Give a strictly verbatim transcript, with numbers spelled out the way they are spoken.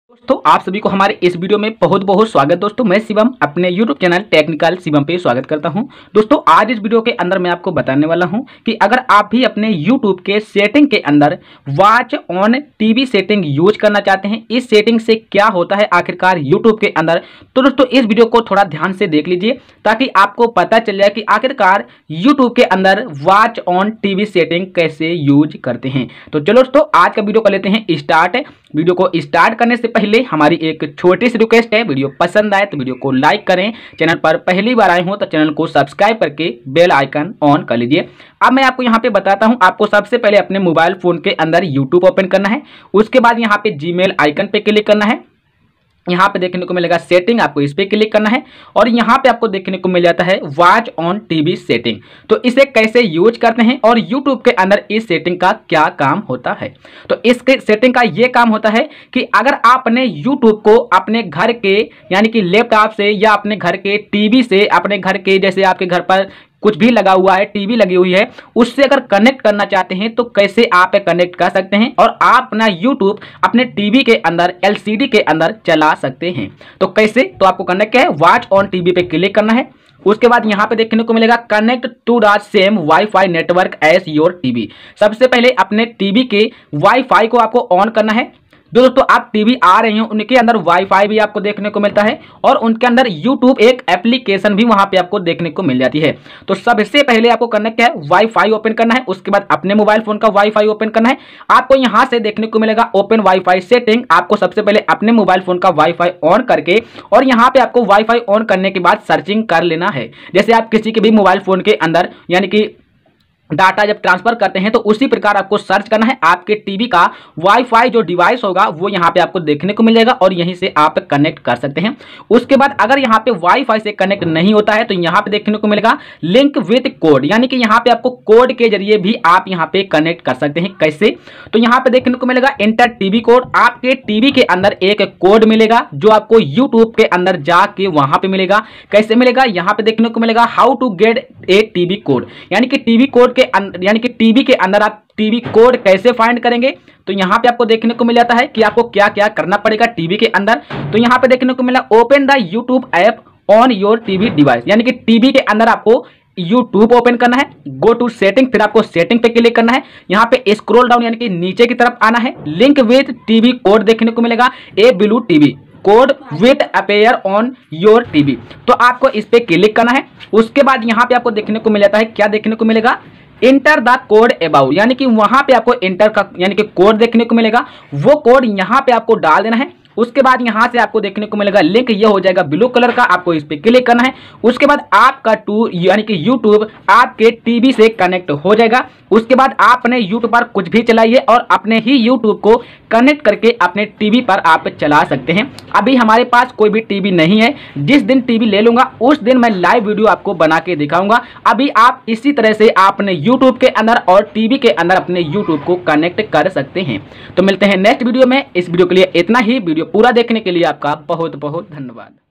दोस्तों आप सभी को हमारे इस वीडियो में बहुत बहुत स्वागत। दोस्तों मैं शिवम अपने यूट्यूब चैनल टेक्निकल शिवम पे स्वागत करता हूं। दोस्तों आज इस वीडियो के अंदर मैं आपको बताने वाला हूं कि अगर आप भी अपने यूट्यूब के सेटिंग के अंदर watch on TV setting use करना चाहते हैं, इस सेटिंग से क्या होता है आखिरकार यूट्यूब के अंदर, तो दोस्तों इस वीडियो को थोड़ा ध्यान से देख लीजिए ताकि आपको पता चल जाए कि आखिरकार यूट्यूब के अंदर वॉच ऑन टीवी सेटिंग कैसे यूज करते हैं। तो चलो दोस्तों आज का वीडियो कर लेते हैं स्टार्ट। वीडियो को स्टार्ट करने से पहले हमारी एक छोटी सी रिक्वेस्ट है, वीडियो पसंद आए तो वीडियो को लाइक करें, चैनल पर पहली बार आए हो तो चैनल को सब्सक्राइब करके बेल आइकन ऑन कर लीजिए। अब मैं आपको यहाँ पे बताता हूँ, आपको सबसे पहले अपने मोबाइल फोन के अंदर यूट्यूब ओपन करना है, उसके बाद यहाँ पे जीमेल आइकन पे क्लिक करना है। यहाँ पे देखने को मिलेगा सेटिंग, आपको इस पे क्लिक करना है और यहाँ पे आपको देखने को मिल जाता है वॉच ऑन टीवी सेटिंग। तो इसे कैसे यूज करते हैं और यूट्यूब के अंदर इस सेटिंग का क्या काम होता है, तो इसके सेटिंग का ये काम होता है कि अगर आपने यूट्यूब को अपने घर के यानी कि लैपटॉप से या अपने घर के टीवी से, अपने घर के जैसे आपके घर पर कुछ भी लगा हुआ है, टीवी लगी हुई है, उससे अगर कनेक्ट करना चाहते हैं तो कैसे आप कनेक्ट कर सकते हैं और आप अपना यूट्यूब अपने टीवी के अंदर एलसीडी के अंदर चला सकते हैं। तो कैसे, तो आपको करना क्या है, वॉच ऑन टीवी पे क्लिक करना है। उसके बाद यहाँ पे देखने को मिलेगा connect to the same wifi network as your TV. सबसे पहले अपने टीवी के वाईफाई को आपको ऑन करना है। दोस्तों आप टीवी आ रहे हैं उनके अंदर वाईफाई भी आपको देखने को मिलता है और उनके अंदर यूट्यूब एक एप्लीकेशन भी वहां पे आपको देखने को मिल जाती है। तो सबसे पहले आपको करना क्या है, वाईफाई ओपन करना है, उसके बाद अपने मोबाइल फोन का वाईफाई ओपन करना है। आपको यहां से देखने को मिलेगा ओपन वाईफाई सेटिंग। आपको सबसे पहले अपने मोबाइल फोन का वाईफाई ऑन करके और यहाँ पे आपको वाईफाई ऑन करने के बाद सर्चिंग कर लेना है। जैसे आप किसी के भी मोबाइल फोन के अंदर यानी कि डाटा जब ट्रांसफर करते हैं तो उसी प्रकार आपको सर्च करना है। आपके टीवी का वाईफाई जो डिवाइस होगा वो यहाँ पे आपको देखने को मिल जाएगा और यहीं से आप कनेक्ट कर सकते हैं। उसके बाद अगर यहाँ पे वाईफाई से कनेक्ट नहीं होता है तो यहाँ पे देखने को मिलेगा लिंक विथ कोड, यानी कि यहाँ पे आपको कोड के जरिए भी आप यहाँ पे कनेक्ट कर सकते हैं। कैसे, तो यहाँ पे देखने को मिलेगा एंटर टीवी कोड। आपके टीवी के अंदर एक कोड मिलेगा जो आपको यूट्यूब के अंदर जाके वहां पे मिलेगा। कैसे मिलेगा, यहाँ पे देखने को मिलेगा how to get a TV code, यानी कि टीवी कोड यानी कि टीवी के अंदर आप टीवी कोड कैसे फाइंड करेंगे। तो यहाँ पे आपको देखने को मिल जाता है कि आपको क्या क्या करना पड़ेगा टीवी के अंदर। तो यहाँ पे देखने को मिला open the YouTube app on your TV device, यानी कि टीवी के अंदर आपको यूट्यूब ओपन करना है। गो टू सेटिंग, फिर आपको सेटिंग पे क्लिक करना है। यहाँ पे स्क्रॉल डाउन यानी कि नीचे की तरफ आना है। लिंक विथ टीवी कोड देखने को मिलेगा, a blue TV code with appear on your TV. तो आपको इस पे क्लिक करना है। उसके बाद यहाँ पे आपको देखने को मिल जाता है, क्या देखने को मिलेगा, इंटर द कोड अबाउट, यानी कि वहां पे आपको इंटर का यानी कि कोड देखने को मिलेगा। वो कोड यहाँ पे आपको डाल देना है। उसके बाद यहां से आपको देखने को मिलेगा लिंक, ये हो जाएगा ब्लू कलर का, आपको इस पे क्लिक करना है। उसके बाद आपका टू यानी कि यूट्यूब आपके टीवी से कनेक्ट हो जाएगा। उसके बाद आपने यूट्यूब पर कुछ भी चलाइए और अपने ही यूट्यूब को कनेक्ट करके अपने टीवी पर आप चला सकते हैं। अभी हमारे पास कोई भी टीवी नहीं है, जिस दिन टीवी ले लूंगा उस दिन मैं लाइव वीडियो आपको बना के दिखाऊंगा। अभी आप इसी तरह से अपने यूट्यूब के अंदर और टीवी के अंदर अपने यूट्यूब को कनेक्ट कर सकते हैं। तो मिलते हैं नेक्स्ट वीडियो में। इस वीडियो के लिए इतना ही। वीडियो पूरा देखने के लिए आपका बहुत बहुत धन्यवाद।